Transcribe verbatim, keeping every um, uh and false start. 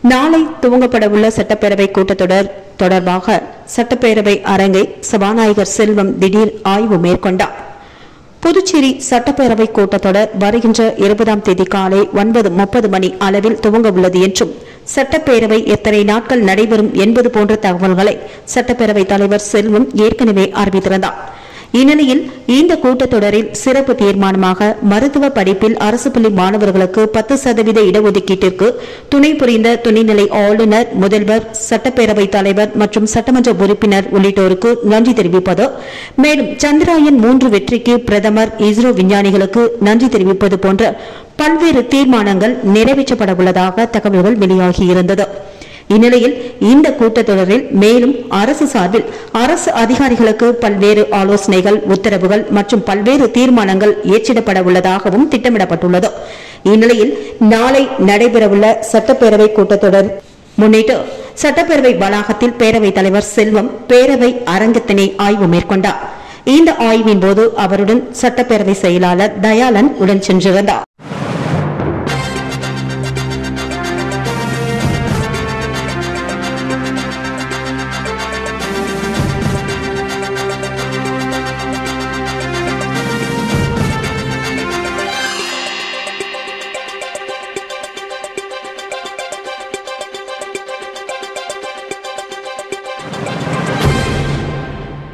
நாளை துவங்கப்படவுள்ள சட்டப்பேரவை கூட்டத்தொடர் தொடர்பாக சட்டப்பேரவை அரங்கை சபாநாயகர் செல்வம் திடீர் ஆய்வு மேற்கொண்டார். புதுச்சேரி சட்டப்பேரவை கூட்டத்தொடர் வருகின்ற இருபதாம் தேதி காலை ஒன்பது முப்பது மணி அளவில் துவங்க உள்ளது என்றும் சட்டப்பேரவை எத்தனை நாட்கள் நடைபெறும் என்பது போன்ற தகவல்களை சட்டப்பேரவைத் தலைவர் செல்வம் ஏற்கனவே அறிவித்திருந்தார். இந்நிலையில் இந்த கூட்டத்தொடரில் சிறப்பு தீர்மானமாக மருத்துவ படிப்பில் அரசு பள்ளி மாணவர்களுக்கு பத்து சதவீத இடஒதுக்கீட்டிற்கு துணை புரிந்த துணைநிலை ஆளுநர், முதல்வர், சட்டப்பேரவைத் தலைவர் மற்றும் சட்டமன்ற உறுப்பினர் உள்ளிட்டோருக்கு நன்றி தெரிவிப்பது, மேலும் சந்திராயன் மூன்று வெற்றிக்கு பிரதமர், இஸ்ரோ விஞ்ஞானிகளுக்கு நன்றி தெரிவிப்பது போன்ற பல்வேறு தீர்மானங்கள் நிறைவேற்றப்பட உள்ளதாக தகவல்கள் வெளியாகியிருந்தது. இந்நிலையில் இந்த கூட்டத்தொடரில் மேலும் அரசு சார்பில் அரசு அதிகாரிகளுக்கு பல்வேறு ஆலோசனைகள், உத்தரவுகள் மற்றும் பல்வேறு தீர்மானங்கள் ஏற்றிடப்பட உள்ளதாகவும் திட்டமிடப்பட்டுள்ளது. இந்நிலையில் நாளை நடைபெறவுள்ள சட்டப்பேரவை கூட்டத்தொடர் முன்னிட்டு சட்டப்பேரவை வளாகத்தில் பேரவைத் தலைவர் செல்வம் பேரவை அரங்கத்தினை ஆய்வு மேற்கொண்டார். இந்த ஆய்வின் போது அவருடன் சட்டப்பேரவை செயலாளர் தயாளன் உடன் சென்றிருந்தார்.